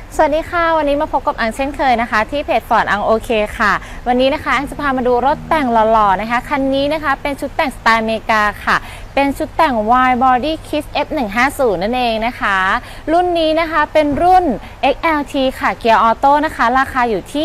สวัสดีค่ะวันนี้มาพบกับอังเช่นเคยนะคะที่เพจฟอร์ดอังโอเคค่ะวันนี้นะคะอังจะพามาดูรถแต่งหล่อๆนะคะคันนี้นะคะเป็นชุดแต่งสไตล์อเมริกาค่ะเป็นชุดแต่ง Wide Body Kiss F150 นั่นเองนะคะรุ่นนี้นะคะเป็นรุ่น XLT ค่ะเกียร์ออโต้นะคะราคาอยู่ที่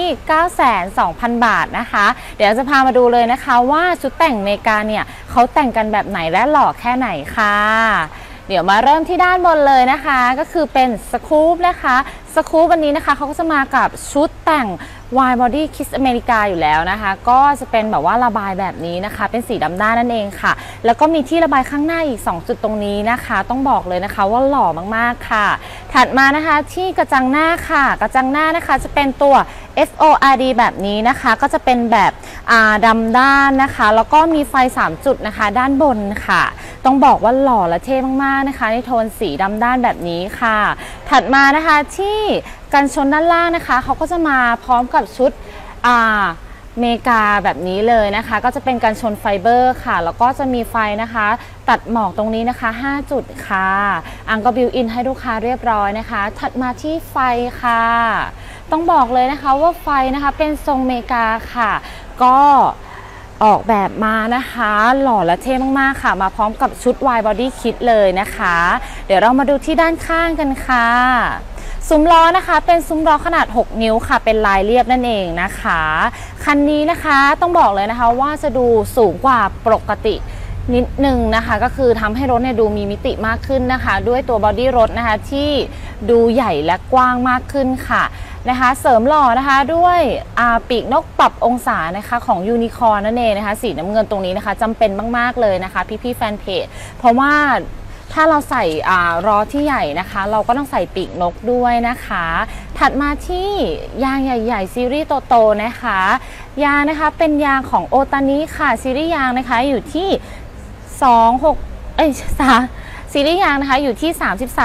920,000 บาทนะคะเดี๋ยวจะพามาดูเลยนะคะว่าชุดแต่งอเมริกาเนี่ยเขาแต่งกันแบบไหนและหล่อแค่ไหนค่ะเดี๋ยวมาเริ่มที่ด้านบนเลยนะคะก็คือเป็นสกู๊ปนะคะสกู๊ปวันนี้นะคะเขาก็จะมากับชุดแต่ง Wide Body Kiss อเมริกาอยู่แล้วนะคะก็จะเป็นแบบว่าระบายแบบนี้นะคะเป็นสีดำด้านนั่นเองค่ะแล้วก็มีที่ระบายข้างหน้าอีก2จุดตรงนี้นะคะต้องบอกเลยนะคะว่าหล่อมากๆค่ะถัดมานะคะที่กระจังหน้าค่ะกระจังหน้านะคะจะเป็นตัว FORD แบบนี้นะคะก็จะเป็นแบบดำด้านนะคะแล้วก็มีไฟ3จุดนะคะด้านบนค่ะต้องบอกว่าหล่อและเท่มากๆนะคะในโทนสีดำด้านแบบนี้ค่ะถัดมานะคะที่กันชนด้านล่างนะคะเขาก็จะมาพร้อมกับชุดเมกาแบบนี้เลยนะคะก็จะเป็นกันชนไฟเบอร์ค่ะแล้วก็จะมีไฟนะคะตัดหมอกตรงนี้นะคะ5จุดค่ะอังก็บิวอินให้ลูกค้าเรียบร้อยนะคะถัดมาที่ไฟค่ะต้องบอกเลยนะคะว่าไฟนะคะเป็นทรงเมกาค่ะก็ออกแบบมานะคะหล่อและเท่มากๆค่ะมาพร้อมกับชุด Wide Body Kit เลยนะคะเดี๋ยวเรามาดูที่ด้านข้างกันค่ะซุ้มล้อนะคะเป็นซุ้มล้อขนาด6นิ้วค่ะเป็นลายเรียบนั่นเองนะคะคันนี้นะคะต้องบอกเลยนะคะว่าจะดูสูงกว่าปกตินิดนึงนะคะก็คือทำให้รถเนี่ยดูมีมิติมากขึ้นนะคะด้วยตัวบอดี้รถนะคะที่ดูใหญ่และกว้างมากขึ้นค่ะนะคะเสริมหล่อนะคะด้วยปีกนกปรับองศานะคะของยูนิคอร์นนั่นเองนะคะสีน้ำเงินตรงนี้นะคะจำเป็นมากๆเลยนะคะพี่ๆแฟนเพจเพราะว่าถ้าเราใส่ล้อที่ใหญ่นะคะเราก็ต้องใส่ปีกนกด้วยนะคะถัดมาที่ยางใหญ่ๆซีรีส์โตๆนะคะยางนะคะเป็นยางของโอตานิค่ะซีรีส์ยางนะคะอยู่ที่ซีรีส์ยางนะคะอยู่ที่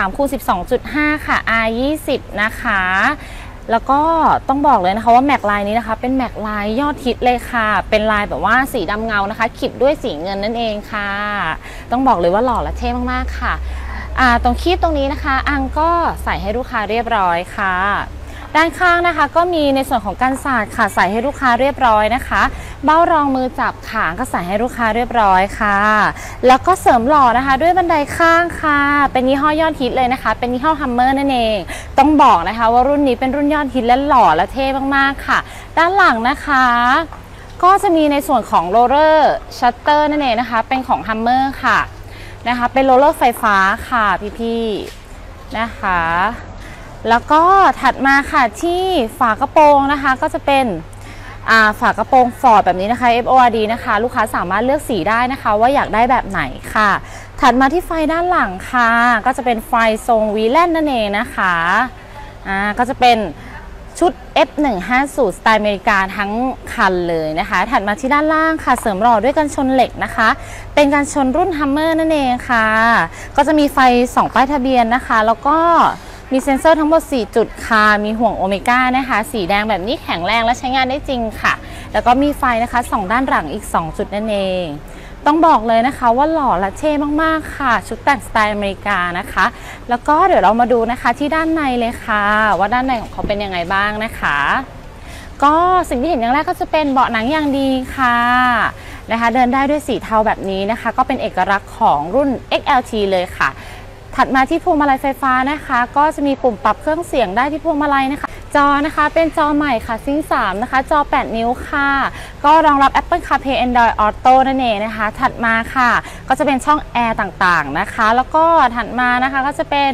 33x12.5 ค่ะ R20 นะคะแล้วก็ต้องบอกเลยนะคะว่าแม็กลายนี้นะคะเป็นแม็กลายยอดฮิตเลยค่ะเป็นลายแบบว่าสีดำเงานะคะขีดด้วยสีเงินนั่นเองค่ะต้องบอกเลยว่าหล่อและเท่มากๆค่ะตรงคีบตรงนี้นะคะอังก็ใส่ให้ลูกค้าเรียบร้อยค่ะด้านข้างนะคะก็มีในส่วนของกันศาสตร์ค่ะใส่ให้ลูกค้าเรียบร้อยนะคะเบ้ารองมือจับขาก็ใส่ให้ลูกค้าเรียบร้อยค่ะแล้วก็เสริมหล่อนะคะด้วยบันไดข้างค่ะเป็นยี่ห้อยอดฮิตเลยนะคะเป็นยี่ห้อฮัมเมอร์นั่นเองต้องบอกนะคะว่ารุ่นนี้เป็นรุ่นยอดฮิตและหล่อและเท่มากๆค่ะด้านหลังนะคะก็จะมีในส่วนของโรลเลอร์ชัตเตอร์นั่นเองนะคะเป็นของฮัมเมอร์ค่ะนะคะเป็นโรลเลอร์ไฟฟ้าค่ะพี่ๆนะคะแล้วก็ถัดมาค่ะที่ฝากระโปรงนะคะก็จะเป็นฝากระโปรงฟอร์ดแบบนี้นะคะ FORD นะคะลูกค้าสามารถเลือกสีได้นะคะว่าอยากได้แบบไหนค่ะถัดมาที่ไฟด้านหลังค่ะก็จะเป็นไฟทรงวีแลนนั่นเองนะคะก็จะเป็นชุด F150 สไตล์อเมริกาทั้งคันเลยนะคะถัดมาที่ด้านล่างค่ะเสริมหล่อด้วยกันชนเหล็กนะคะเป็นการชนรุ่น Hummer นั่นเองค่ะก็จะมีไฟ2ป้ายทะเบียนนะคะแล้วก็มีเซ็นเซอร์ทั้งหมด4จุดค่ะมีห่วงโอเมก้านะคะสีแดงแบบนี้แข็งแรงและใช้งานได้จริงค่ะแล้วก็มีไฟนะคะ2ด้านหลังอีก2จุดนั่นเองต้องบอกเลยนะคะว่าหล่อและเท่มากๆค่ะชุดแต่งสไตล์อเมริกานะคะแล้วก็เดี๋ยวเรามาดูนะคะที่ด้านในเลยค่ะว่าด้านในของเขาเป็นยังไงบ้างนะคะก็สิ่งที่เห็นอย่างแรกก็จะเป็นเบาะหนังอย่างดีค่ะนะคะเดินได้ด้วยสีเทาแบบนี้นะคะก็เป็นเอกลักษณ์ของรุ่น XLT เลยค่ะถัดมาที่พวงมาลัยไฟฟ้านะคะก็จะมีปุ่มปรับเครื่องเสียงได้ที่พวงมาลัยนะคะจอนะคะเป็นจอใหม่ค่ะซิงค์3นะคะจอ8นิ้วค่ะก็รองรับ Apple CarPlay Android Auto นั่นเองนะคะถัดมาค่ะก็จะเป็นช่องแอร์ต่างๆนะคะแล้วก็ถัดมานะคะก็จะเป็น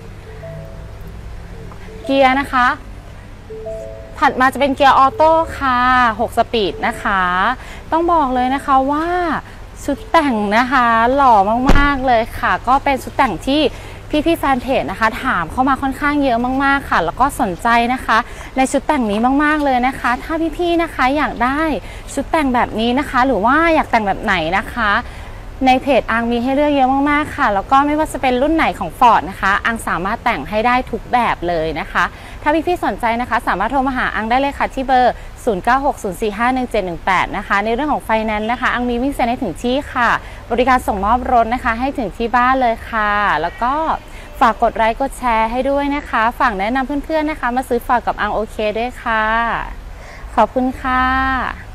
เกียร์นะคะถัดมาจะเป็นเกียร์ออโต้ค่ะ6สปีดนะคะต้องบอกเลยนะคะว่าชุดแต่งนะคะหล่อมากๆเลยค่ะก็เป็นชุดแต่งที่พี่ๆแฟนเพจนะคะถามเข้ามาค่อนข้างเยอะมากๆค่ะแล้วก็สนใจนะคะในชุดแต่งนี้มากๆเลยนะคะถ้าพี่ๆนะคะอยากได้ชุดแต่งแบบนี้นะคะหรือว่าอยากแต่งแบบไหนนะคะในเพจอังมีให้เลือกเยอะมากๆค่ะแล้วก็ไม่ว่าจะเป็นรุ่นไหนของ Ford นะคะอังสามารถแต่งให้ได้ทุกแบบเลยนะคะถ้าพี่ๆสนใจนะคะสามารถโทรมาหาอังได้เลยค่ะที่เบอร์0960451718นะคะในเรื่องของไฟแนนซ์นะคะอังมีวิ่งเซ็นให้ถึงที่ค่ะบริการส่งมอบรถนะคะให้ถึงที่บ้านเลยค่ะแล้วก็ฝากกดไลค์กดแชร์ให้ด้วยนะคะฝากแนะนำเพื่อนๆนะคะมาซื้อฝากกับอังโอเคด้วยค่ะขอบคุณค่ะ